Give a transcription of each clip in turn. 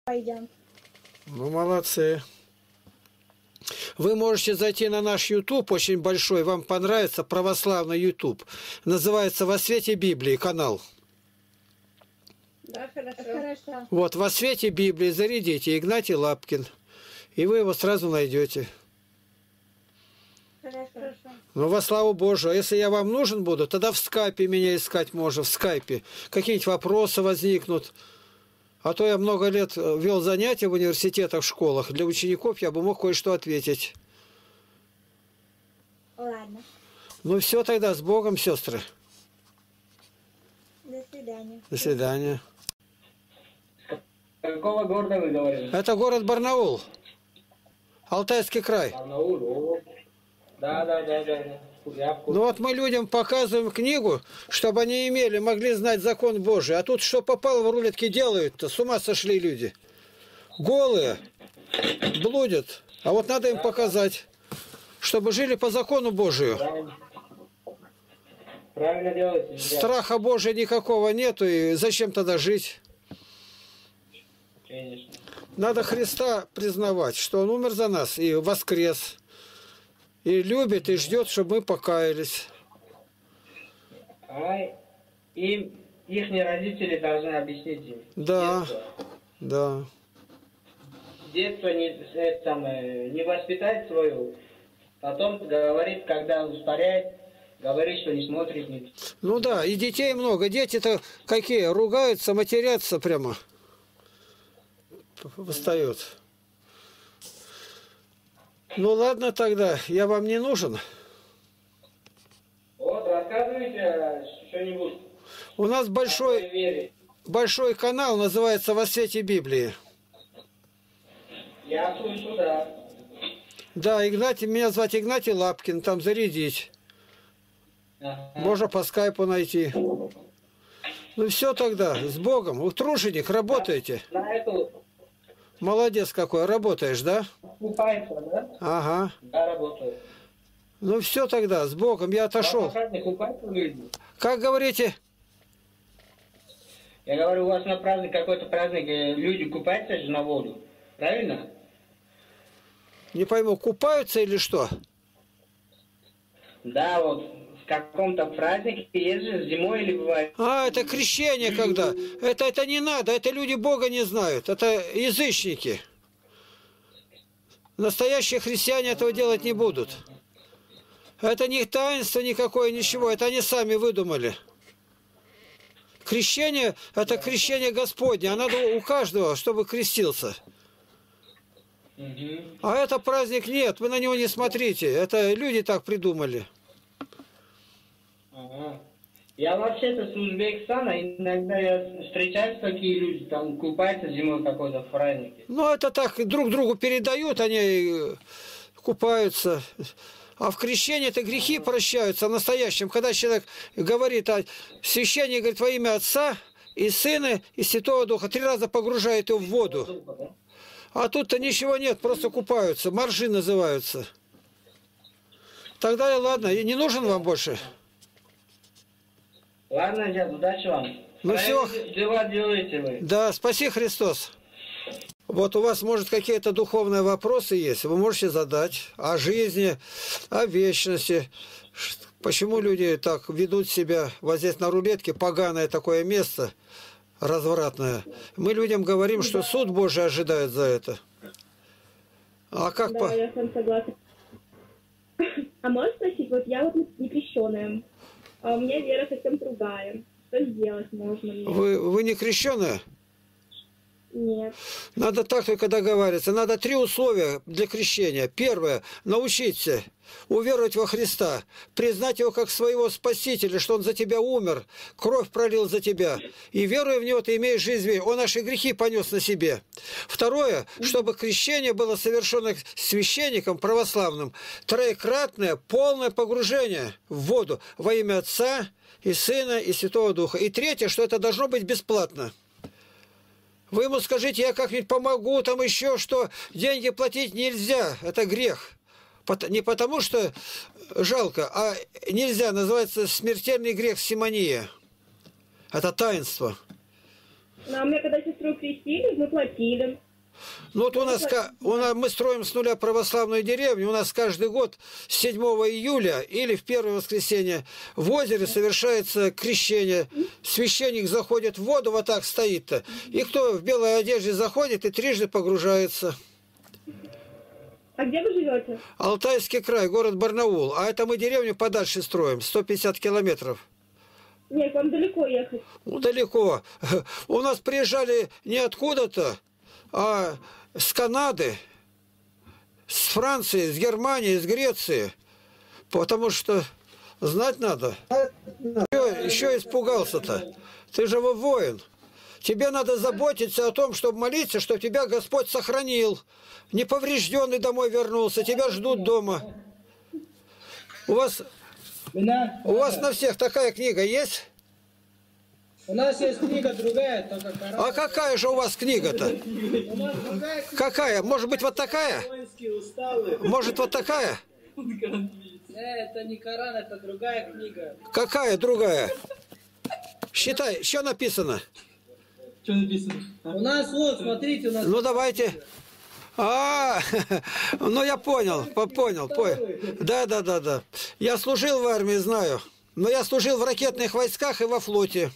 пойдем. Ну, молодцы. Вы можете зайти на наш YouTube, очень большой, вам понравится, православный YouTube. Называется «Во свете Библии» канал. Да, хорошо. Вот, «Во свете Библии» зарядите, Игнатий Лапкин. И вы его сразу найдете. Хорошо. Ну, во славу Божию. А если я вам нужен буду, тогда в скайпе меня искать можно, в скайпе. Какие-нибудь вопросы возникнут. А то я много лет вел занятия в университетах, в школах. Для учеников я бы мог кое-что ответить. Ладно. Ну, все тогда, с Богом, сестры. До свидания. До свидания. Какого города вы говорите? Это город Барнаул. Алтайский край. Барнаул. Да. Я в курсе. Ну вот мы людям показываем книгу, чтобы они могли знать закон Божий. А тут что попало в рулетки делают-то? С ума сошли люди. Голые, блудят. А вот надо им показать, чтобы жили по закону Божию. Правильно делаете. Страха Божия никакого нету, и зачем тогда жить? Конечно. Надо Христа признавать, что Он умер за нас и воскрес. И любит, и ждет, чтобы мы покаялись. А им их родители должны объяснить им. Да, да. Детство не воспитать свою, потом говорит, когда устаряет, говорит, что не смотрит. Не... Ну да, и детей много. Дети-то какие? Ругаются, матерятся прямо. Восстают. Ну ладно тогда, я вам не нужен. Вот, рассказывайте что-нибудь. У нас большой канал, называется «Во свете Библии». Я слышу, да. Да, Игнатий, меня звать Игнатий Лапкин, там зарядить. Ага. Можно по скайпу найти. Ну все тогда, с Богом. Вы труженик, работаете. На эту Молодец какой, работаешь, да? купается, да? Ага. Да, работаю. Ну все тогда, с Богом, я отошел. У вас на праздник купаются люди? Как говорите? Я говорю, у вас на праздник, какой-то праздник, люди купаются же на воду. Правильно? Не пойму, купаются или что? Да, вот в каком-то празднике есть же зимой или бывает. А, это крещение когда? Это не надо, это люди Бога не знают, это язычники. Настоящие христиане этого делать не будут. Это не таинство никакое, ничего, это они сами выдумали. Крещение – это крещение Господне, а надо у каждого, чтобы крестился. А это праздник нет, вы на него не смотрите, это люди так придумали. Ага. Я вообще-то с Узбекистана, иногда я встречаюсь такие люди, там купаются зимой какой-то в празднике. Ну, это так, друг другу передают, они купаются. А в крещении это грехи прощаются в настоящем. Когда человек говорит, священник говорит во имя Отца и Сына и Святого Духа, 3 раза погружает его в воду. А тут-то ничего нет, просто купаются, моржи называются. Тогда и ладно, и не нужен вам больше. Ладно, дядя, удачи вам. Ну все. Дела делаете вы. Да, спаси Христос. Вот у вас, может, какие-то духовные вопросы есть, вы можете задать о жизни, о вечности. Почему люди так ведут себя, вот здесь на рулетке, поганое такое место, развратное. Мы людям говорим, что суд Божий ожидает за это. А как Да, я с вами согласна. А можешь спросить, вот я вот не крещеная, а у меня вера совсем другая. Что сделать можно мне? Вы не крещеные? Нет. Надо так только договариваться. Надо 3 условия для крещения. Первое – научиться уверовать во Христа, признать Его как своего Спасителя, что Он за тебя умер, кровь пролил за тебя. И веруя в Него, ты имеешь жизнь. Он наши грехи понес на себе. Второе – чтобы крещение было совершено священником православным. 3-кратное полное погружение в воду во имя Отца и Сына и Святого Духа. И третье, что это должно быть бесплатно. Вы ему скажите, я как-нибудь помогу, там еще что, деньги платить нельзя, это грех. Не потому что жалко, а нельзя, называется смертельный грех симония. Это таинство. Ну, а у меня когда сестра сестру крестили, мы платили. Ну вот мы строим с нуля православную деревню, у нас каждый год с 7 июля или в первое воскресенье в озере совершается крещение. Священник заходит в воду, вот так стоит-то, и кто в белой одежде заходит и трижды погружается. А где вы живете? Алтайский край, город Барнаул. А это мы деревню подальше строим, 150 километров. Нет, вам далеко ехать. Ну, далеко. У нас приезжали не откуда-то, а с Канады, с Франции, с Германии, с Греции. Потому что знать надо. Еще испугался-то. Ты же воин. Тебе надо заботиться о том, чтобы молиться, чтобы тебя Господь сохранил. Неповрежденный домой вернулся. Тебя ждут дома. У вас на всех такая книга есть? У нас есть книга другая, только Коран. А какая же у вас книга-то? Какая? Может быть, вот такая? Может, вот такая? Это не Коран, это другая книга. Какая другая? Считай, что написано? Что написано? У нас вот, смотрите, у нас... Ну, давайте. Ну я понял. Да. Я служил в армии, знаю. Но я служил в ракетных войсках и во флоте.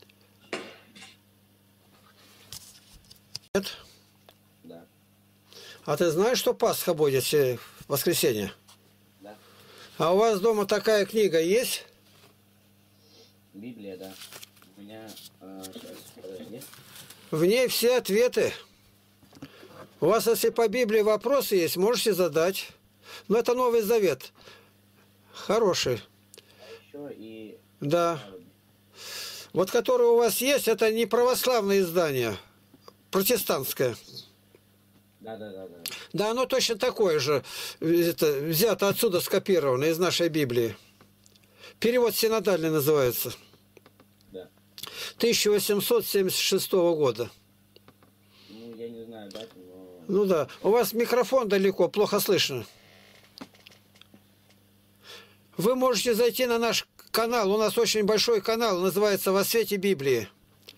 Нет? Да. А ты знаешь, что Пасха будет в воскресенье? Да. А у вас дома такая книга есть? Библия, да. У меня... Сейчас, подожди. В ней все ответы. У вас, если по Библии вопросы есть, можете задать. Но это Новый Завет. Хороший. Еще и... Да. Вот которое у вас есть, это не православное издание, протестантское. Да. Да, оно точно такое же. Это взято отсюда, скопировано из нашей Библии. Перевод синодальный называется. Да. 1876 года. Ну, я не знаю дату, но... Ну да. У вас микрофон далеко, плохо слышно. Вы можете зайти на наш канал. У нас очень большой канал, называется «Во свете Библии».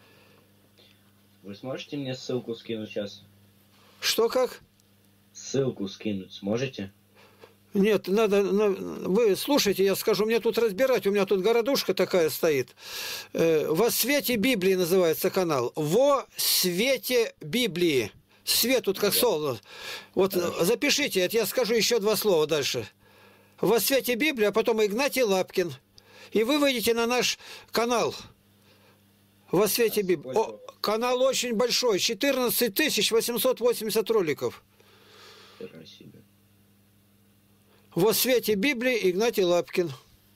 Вы сможете мне ссылку скинуть сейчас? Что как? Ссылку скинуть сможете? Нет, надо... Вы слушайте, я скажу, мне тут разбирать. У меня тут городушка такая стоит. «Во свете Библии» называется канал. «Во свете Библии». Свет тут как солнце. Вот запишите, это я скажу еще два слова дальше. «Во свете Библии», а потом Игнатий Лапкин. И вы выйдете на наш канал. «Во свете Библии». Канал очень большой. 14 880 роликов. «Во свете Библии» Игнатий Лапкин.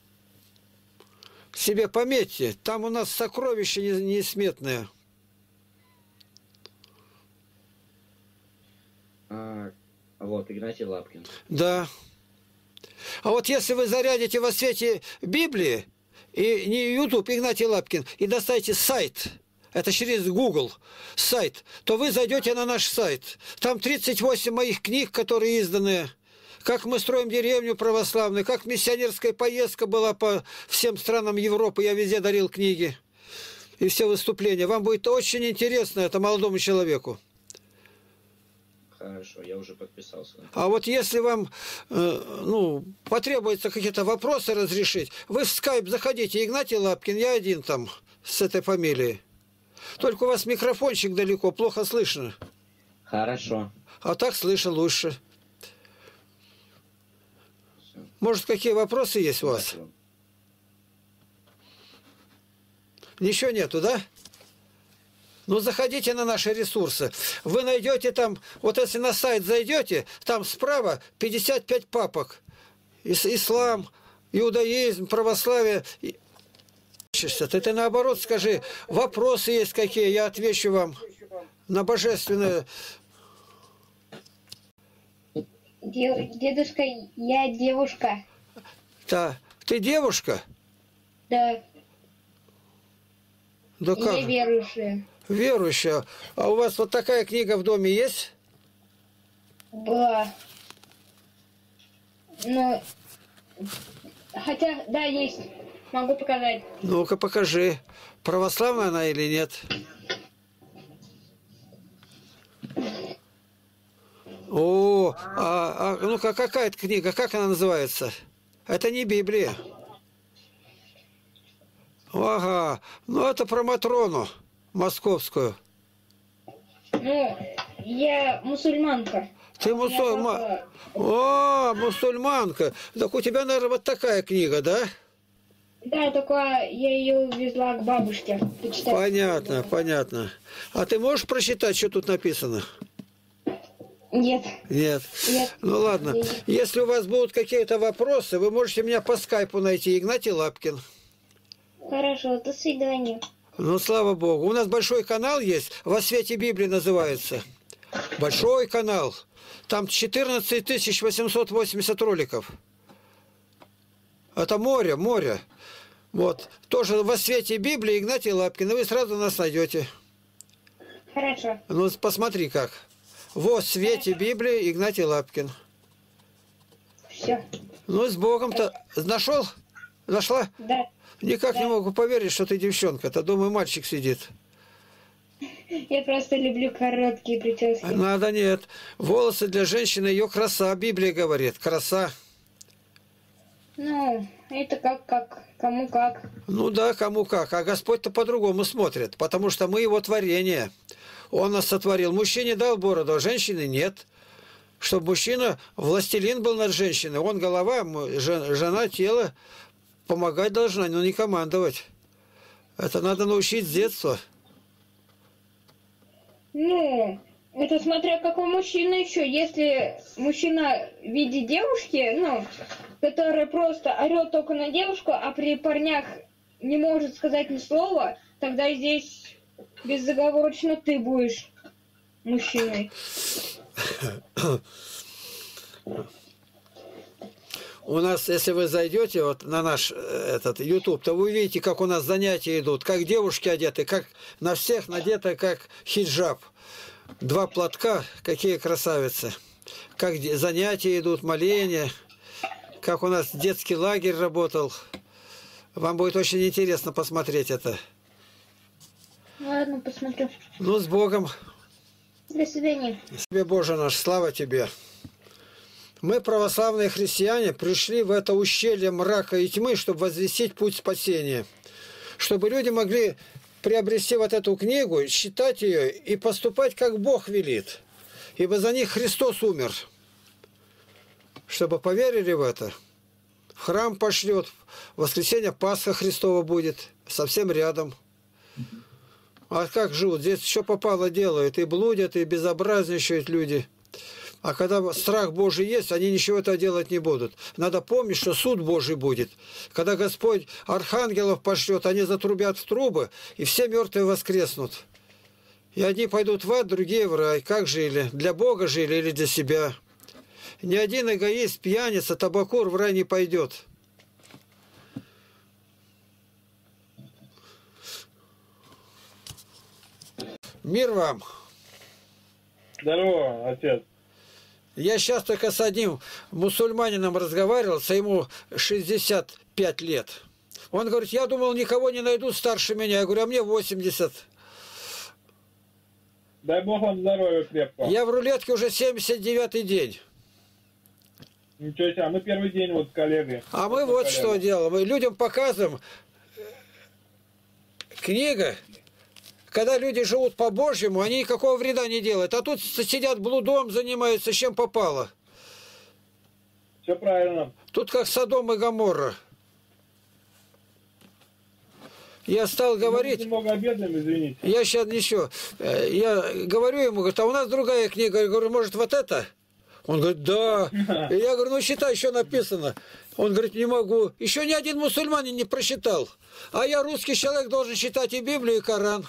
Себе пометьте. Там у нас сокровища несметные. Вот, Игнатий Лапкин. Да. А вот если вы зарядите «Во свете Библии» и не YouTube Игнатий Лапкин, и достанете сайт, это через Google сайт, то вы зайдете на наш сайт. Там 38 моих книг, которые изданы. Как мы строим деревню православную, как миссионерская поездка была по всем странам Европы, я везде дарил книги и все выступления. Вам будет очень интересно, это молодому человеку. Хорошо, я уже подписался. А вот если вам потребуется какие-то вопросы разрешить, вы в скайп заходите, Игнатий Лапкин, я один там с этой фамилией. Только у вас микрофончик далеко, плохо слышно. Хорошо. А так слышно лучше. Все. Может, какие вопросы есть у вас? Спасибо. Ничего нету, да? Ну, заходите на наши ресурсы. Вы найдете там, вот если на сайт зайдете, там справа 55 папок. Ислам, иудаизм, православие. Ты наоборот скажи, вопросы есть какие, я отвечу вам на божественное. Дедушка, я девушка. Да. Ты девушка? Да. Да как? Я верующая. Верующая. А у вас вот такая книга в доме есть? Была. Ну, хотя, да, есть. Могу показать. Ну-ка покажи, православная она или нет. Ну-ка, какая это книга? Как она называется? Это не Библия. Ага. Ну, это про Матрону московскую. Ну, я мусульманка. Ты мусульманка. О, мусульманка. Так у тебя, наверное, вот такая книга, да? Да, только я ее увезла к бабушке почитать. Понятно, понятно. А ты можешь прочитать, что тут написано? Нет. Нет. Нет. Ну ладно. Нет. Если у вас будут какие-то вопросы, вы можете меня по скайпу найти. Игнатий Лапкин. Хорошо, до свидания. Ну, слава Богу. У нас большой канал есть. «Во свете Библии» называется. Большой канал. Там 14 880 роликов. Это море, море. Вот. Тоже «Во свете Библии» Игнатий Лапкин. И вы сразу нас найдете. Хорошо. Ну, посмотри как. «Во свете Библии» Игнатий Лапкин. Все. Ну, с Богом-то. Нашел? Нашла? Да. Никак не могу поверить, что ты девчонка-то. Думаю, мальчик сидит. Я просто люблю короткие прически. Надо нет. Волосы для женщины, ее краса. Библия говорит. Краса. Ну, это как, кому как. Ну да, кому как. А Господь-то по-другому смотрит. Потому что мы его творение. Он нас сотворил. Мужчине дал бороду, а женщине нет. Чтобы мужчина властелин был над женщиной. Он голова, жена тело. Помогать должна, но не командовать. Это надо научить с детства. Ну, это смотря какой мужчина еще. Если мужчина в виде девушки, ну, который просто орет только на девушку, а при парнях не может сказать ни слова, тогда здесь безоговорочно ты будешь мужчиной. У нас, если вы зайдете вот на наш этот YouTube, то вы увидите, как у нас занятия идут, как девушки одеты, как на всех надето, как хиджаб. 2 платка, какие красавицы. Как занятия идут, моления, как у нас детский лагерь работал. Вам будет очень интересно посмотреть это. Ладно, посмотрю. Ну, с Богом. До свидания. Тебе, Боже наш, слава Тебе. Мы, православные христиане, пришли в это ущелье мрака и тьмы, чтобы возвестить путь спасения. Чтобы люди могли приобрести вот эту книгу, читать ее и поступать, как Бог велит. Ибо за них Христос умер. Чтобы поверили в это. В храм пошлет, в воскресенье Пасха Христова будет, совсем рядом. А как живут? Здесь что попало делают. И блудят, и безобразничают люди. А когда страх Божий есть, они ничего этого делать не будут. Надо помнить, что суд Божий будет. Когда Господь архангелов пошлет, они затрубят в трубы, и все мертвые воскреснут. И одни пойдут в ад, другие в рай. Как жили? Для Бога жили или для себя? Ни один эгоист, пьяница, табакур в рай не пойдет. Мир вам! Здорово, отец. Я сейчас только с одним мусульманином разговаривал, ему 65 лет. Он говорит, я думал, никого не найду старше меня. Я говорю, а мне 80. Дай Бог вам здоровья крепкого. Я в рулетке уже 79-й день. Ничего себе, а мы первый день вот с коллегой. А мы вот что делаем. Мы людям показываем. Книга. Когда люди живут по-божьему, они никакого вреда не делают. А тут сидят блудом, занимаются, чем попало. Все правильно. Тут как Содом и Гоморра. Я стал говорить... Немного обедным, извините. Я сейчас ничего. Я говорю ему, говорит, а у нас другая книга. Я говорю, может, вот это? Он говорит, да. И я говорю, ну считай, еще написано. Он говорит, не могу. Еще ни один мусульманин не прочитал. А я, русский человек, должен читать и Библию, и Коран.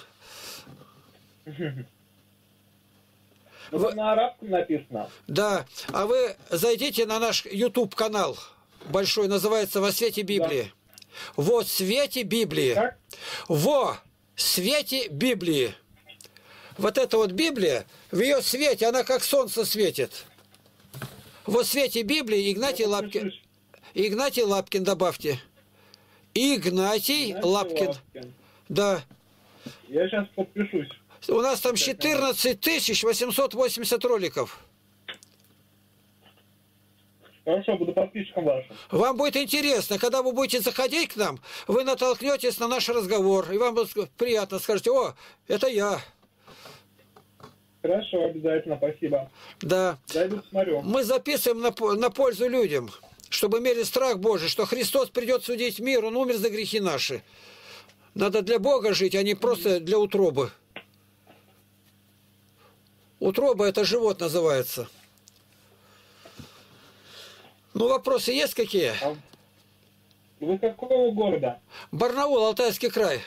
Ну, на арабском написано. Да. А вы зайдите на наш YouTube-канал большой, называется «Во свете Библии». Да. Во свете Библии. Как? Во свете Библии. Вот эта вот Библия, в ее свете, она как солнце светит. Во свете Библии Игнатий Лапкин. Игнатий Лапкин добавьте. Игнатий Лапкин. Да. Я сейчас подпишусь. У нас там 14 880 роликов. Хорошо, буду подписчиком вашим. Вам будет интересно, когда вы будете заходить к нам, вы натолкнетесь на наш разговор, и вам будет приятно, скажете: о, это я. Хорошо, обязательно, спасибо. Да. Зайду, смотрю. Мы записываем на пользу людям, чтобы имели страх Божий, что Христос придет судить мир, Он умер за грехи наши. Надо для Бога жить, а не просто для утробы. Утроба – это живот называется. Ну, вопросы есть какие? Вы какого города? Барнаул, Алтайский край.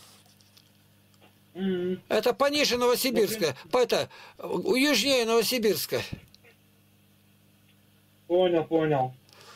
Это пониже Новосибирска. Это южнее Новосибирска. Понял.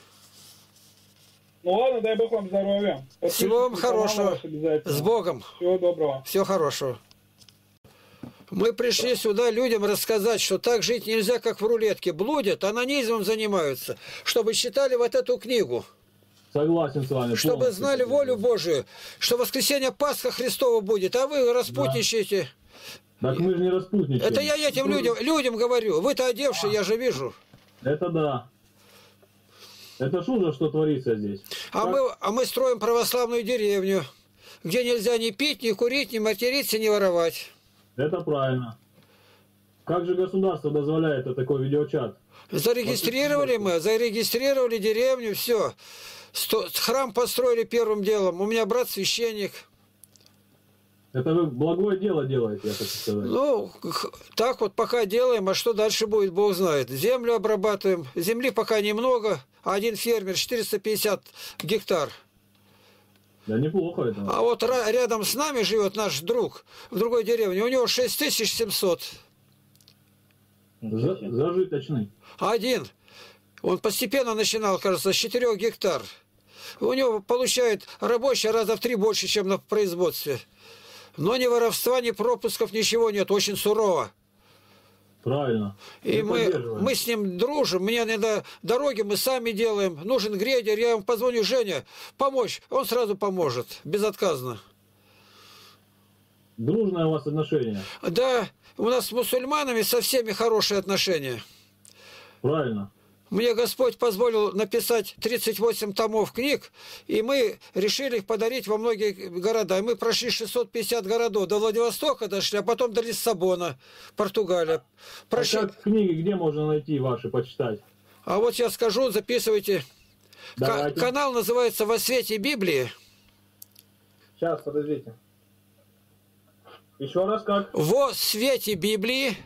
Ну ладно, дай Бог вам здоровья. Всего вам хорошего. С Богом. Всего доброго. Всего хорошего. Мы пришли сюда людям рассказать, что так жить нельзя, как в рулетке. Блудят, анонизмом занимаются, чтобы читали вот эту книгу. Согласен с вами. Чтобы знали волю Божию, что воскресенье Пасха Христова будет, а вы распутничаете. Да. Так мы же не распутничаем. Это я этим людям говорю. Вы-то одевшие, я же вижу. Это да. Это ж ужас, что творится здесь. А мы строим православную деревню, где нельзя ни пить, ни курить, ни материться, ни воровать. Это правильно. Как же государство дозволяет такой видеочат? Зарегистрировали деревню, все. Храм построили первым делом. У меня брат священник. Это вы благое дело делаете, я хочу сказать. Ну, так вот пока делаем, а что дальше будет, Бог знает. Землю обрабатываем. Земли пока немного. Один фермер, 450 гектар. Да неплохо это. А вот рядом с нами живет наш друг в другой деревне. У него 6700. Зажиточный. Один. Он постепенно начинал, кажется, с 4 гектар. У него получает рабочий раза в 3 больше, чем на производстве. Но ни воровства, ни пропусков, ничего нет. Очень сурово. Правильно. И мы с ним дружим. Мне иногда дороги мы сами делаем. Нужен грейдер. Я ему позвоню: Женя, помочь. Он сразу поможет. Безотказно. Дружное у вас отношение. Да. У нас с мусульманами со всеми хорошие отношения. Правильно. Мне Господь позволил написать 38 томов книг, и мы решили их подарить во многие города. И мы прошли 650 городов. До Владивостока дошли, а потом до Лиссабона, Португалия. Прошли... А как книги где можно найти ваши, почитать? А вот я скажу, записывайте. Канал называется «Во свете Библии». Сейчас, подождите. Еще раз как? «Во свете Библии».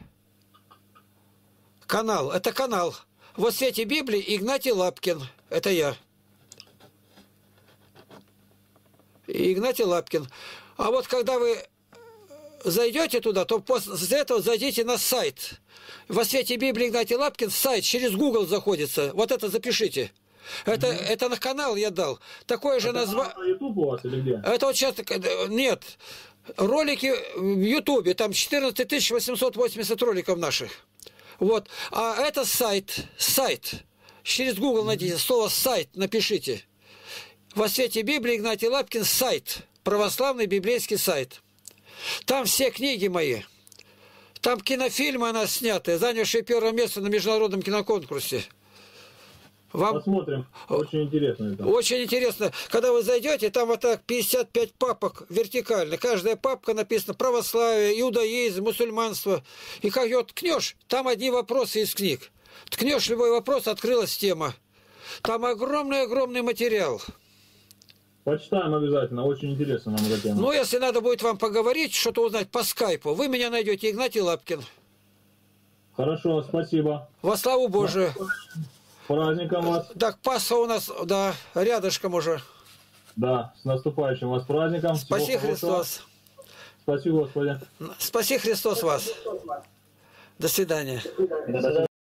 Канал. Это канал. «Во свете Библии» Игнатий Лапкин. Это я. Игнатий Лапкин. А вот когда вы зайдете туда, то после этого зайдите на сайт. «Во свете Библии» Игнатий Лапкин, сайт через Google заходится. Вот это запишите. Это на канал я дал. Такое же название. Это YouTube у вас или где? Это вот сейчас... Нет. Ролики в Ютубе. Там 14 880 роликов наших. Вот. А это сайт. Через Google найдите. Слово «сайт» напишите. «Во свете Библии» Игнатий Лапкин, сайт. Православный библейский сайт. Там все книги мои. Там кинофильмы у нас сняты, занявшие первое место на международном киноконкурсе. Посмотрим. Очень интересно это. Очень интересно. Когда вы зайдете, там вот так 55 папок вертикально. Каждая папка написана: православие, иудаизм, мусульманство. И как ее ткнешь, там одни вопросы из книг. Ткнешь любой вопрос, открылась тема. Там огромный материал. Почитаем обязательно. Очень интересно нам эта тема. Ну, если надо будет вам поговорить, что-то узнать по скайпу, вы меня найдете, Игнатий Лапкин. Хорошо, спасибо. Во славу Божию. Праздником вас. Так, Пасха у нас, да, рядышком уже. Да, с наступающим вас праздником. Спаси Христос. Спаси Господи. Спаси Христос вас. До свидания.